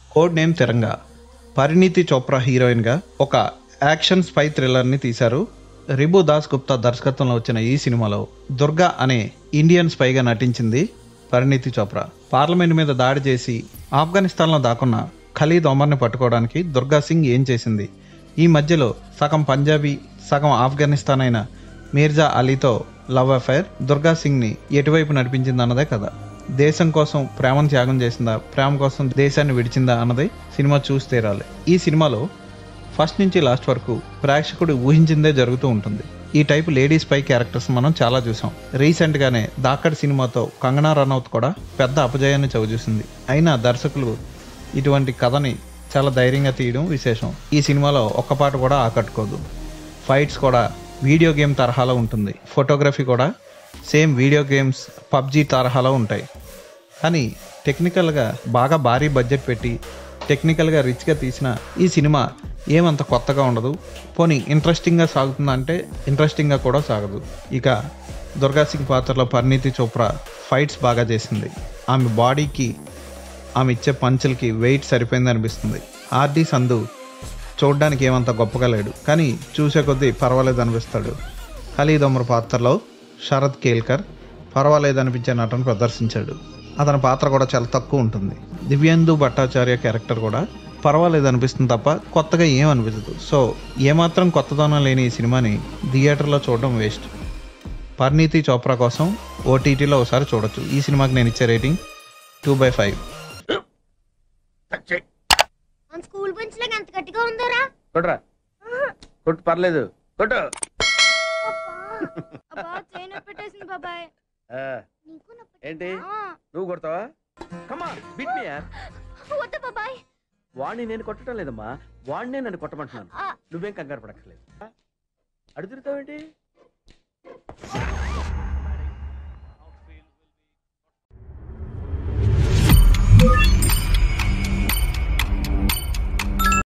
Code name Tiranga. Parineeti Chopra హీరోయిన్గా ఒక action spy థ్రిల్లర్ని తీశారు. రిబు దాస్ గుప్తా దర్శకత్వంలో వచ్చిన ఈ సినిమాలో దుర్గా అనే ఇండియన్ స్పైగా నటించింది పరిణీతి చోప్రా. పార్లమెంట్ మీద దాడి చేసి ఆఫ్ఘనిస్తాన్లో దాక్కున్న ఖలీద్ ఒమర్ని పట్టుకోవడానికి దుర్గా సింగ్ ఏం చేసింది, ఈ మధ్యలో సగం పంజాబీ సగం ఆఫ్ఘనిస్తాన్ అయిన మీర్జా అలీతో లవ్ అఫైర్ దుర్గా సింగ్ని ఎటువైపు నడిపించింది అన్నదే కదా. దేశం కోసం ప్రేమను త్యాగం చేసిందా, ప్రేమ కోసం దేశాన్ని విడిచిందా అన్నది సినిమా చూసి తీరాలి. ఈ సినిమాలో ఫస్ట్ నుంచి లాస్ట్ వరకు ప్రేక్షకుడు ఊహించిందే జరుగుతూ ఉంటుంది. ఈ టైపు లేడీస్ పై క్యారెక్టర్స్ మనం చాలా చూసాం. రీసెంట్గానే దాక్కడి సినిమాతో కంగనా రనౌత్ కూడా పెద్ద అపజయాన్ని చవిచూసింది. అయినా దర్శకులు ఇటువంటి కథని చాలా ధైర్యంగా తీయడం విశేషం. ఈ సినిమాలో ఒక్క పాట కూడా ఆకట్టుకోదు. ఫైట్స్ కూడా వీడియో గేమ్ తరహాలో ఉంటుంది. ఫోటోగ్రఫీ కూడా సేమ్ వీడియో గేమ్స్ పబ్జీ తరహాలో ఉంటాయి. కానీ టెక్నికల్గా బాగా భారీ బడ్జెట్ పెట్టి టెక్నికల్గా రిచ్గా తీసిన ఈ సినిమా ఏమంత కొత్తగా ఉండదు. పోనీ ఇంట్రెస్టింగ్గా సాగుతుందా అంటే ఇంట్రెస్టింగ్గా కూడా సాగదు. ఇక దుర్గా సింగ్ పాత్రలో పరిణీతి చోప్రా ఫైట్స్ బాగా చేసింది. ఆమె బాడీకి ఆమె ఇచ్చే పంచులకి వెయిట్ సరిపోయింది అనిపిస్తుంది. ఆర్డి సంధు చూడడానికి ఏమంత గొప్పగా లేడు, కానీ చూసే కొద్దీ పర్వాలేదు అనిపిస్తాడు. ఖలీద్ ఒమర్ పాత్రలో శరద్ కేల్కర్ పర్వాలేదు అనిపించే నటన ప్రదర్శించాడు. అతని పాత్ర కూడా చాలా తక్కువ ఉంటుంది. దివ్యేందు భట్టాచార్య క్యారెక్టర్ కూడా పర్వాలేదు అనిపిస్తుంది తప్ప కొత్తగా ఏం అనిపించదు. సో ఏమాత్రం కొత్తదనం లేని ఈ సినిమాని థియేటర్లో చూడడం వేస్ట్. పరిణీతి చోప్రా కోసం ఓటీటీలో ఒకసారి చూడొచ్చు. ఈ సినిమాకి నేను ఇచ్చే రేటింగ్ 2/5. స్కూల్ బెంచ్ లాగా ఎంత గట్టిగా ఉందరా? కొట్రా, కొట్టు, పర్లేదు, కొట్టు. బాబాయ్ ఏంటి నువ్వు కొడతావా? కమా బిట్ మీ యార్. వద్దు బాబాయ్. వాడిని నేను కొట్టడం లేదమ్మా, వాడినే నన్ను కొట్టమంటున్నాను. నువ్వేం కంగారు పడక్కర్లేదు. అడుగుతావేంటి?